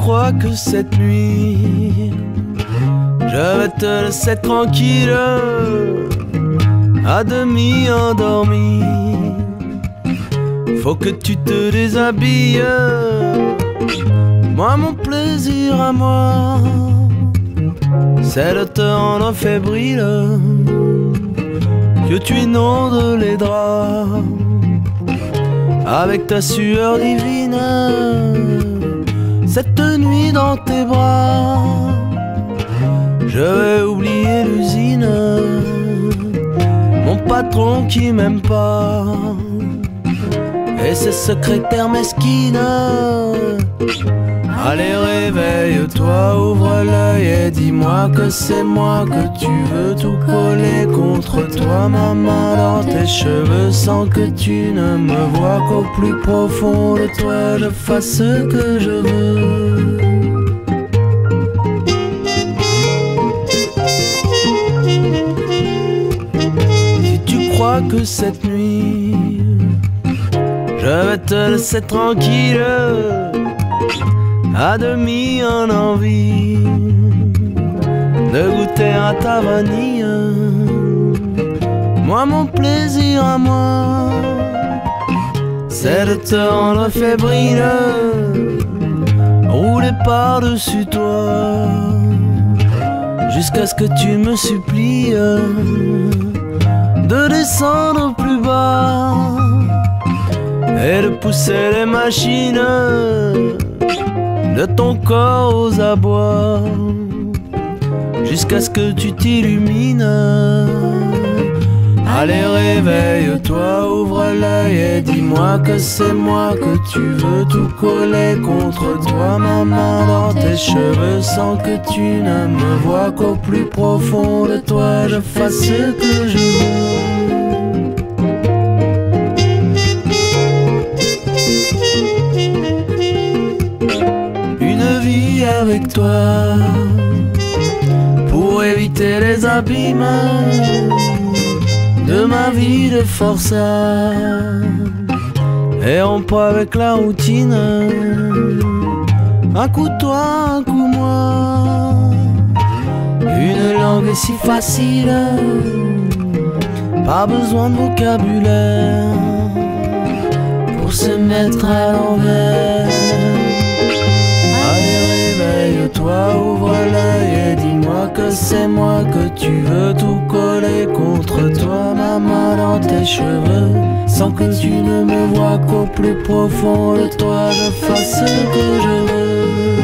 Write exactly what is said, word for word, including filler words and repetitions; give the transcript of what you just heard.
crois que cette nuit je vais te laisser tranquille, à demi endormi. Faut que tu te déshabilles, moi mon plaisir à moi, c'est de te rendre fébrile, que tu inondes les draps avec ta sueur divine. Cette nuit dans tes bras, je vais oublier l'usine, mon patron qui m'aime pas, et ses secrétaires mesquines. Allez, réveille-toi, ouvre l'œil et dis-moi que c'est moi que tu veux tout coller contre toi, ma main dans tes cheveux, sans que tu ne me vois qu'au plus profond de toi je fasse ce que je veux. Si tu crois que cette nuit je vais te laisser tranquille, à demi en envie de goûter à ta vanille, moi mon plaisir à moi, c'est de te rendre fébrile, rouler par-dessus toi, jusqu'à ce que tu me supplies de descendre plus bas et de pousser les machines de ton corps aux abois, jusqu'à ce que tu t'illumines. Allez, réveille-toi, ouvre l'œil et dis-moi que c'est moi que tu veux tout coller contre toi, ma main dans tes cheveux, sans que tu ne me vois qu'au plus profond de toi je fasse ce que je veux. Avec toi, pour éviter les abîmes de ma vie de forçat, et rompre avec la routine, un coup toi, un coup moi. Une langue est si facile, pas besoin de vocabulaire pour se mettre à l'envers. Réveille-toi, ouvre l'œil et dis-moi que c'est moi que tu veux tout coller contre toi, ma main dans tes cheveux, sans que tu ne me vois qu'au plus profond de toi je fasse ce que je veux.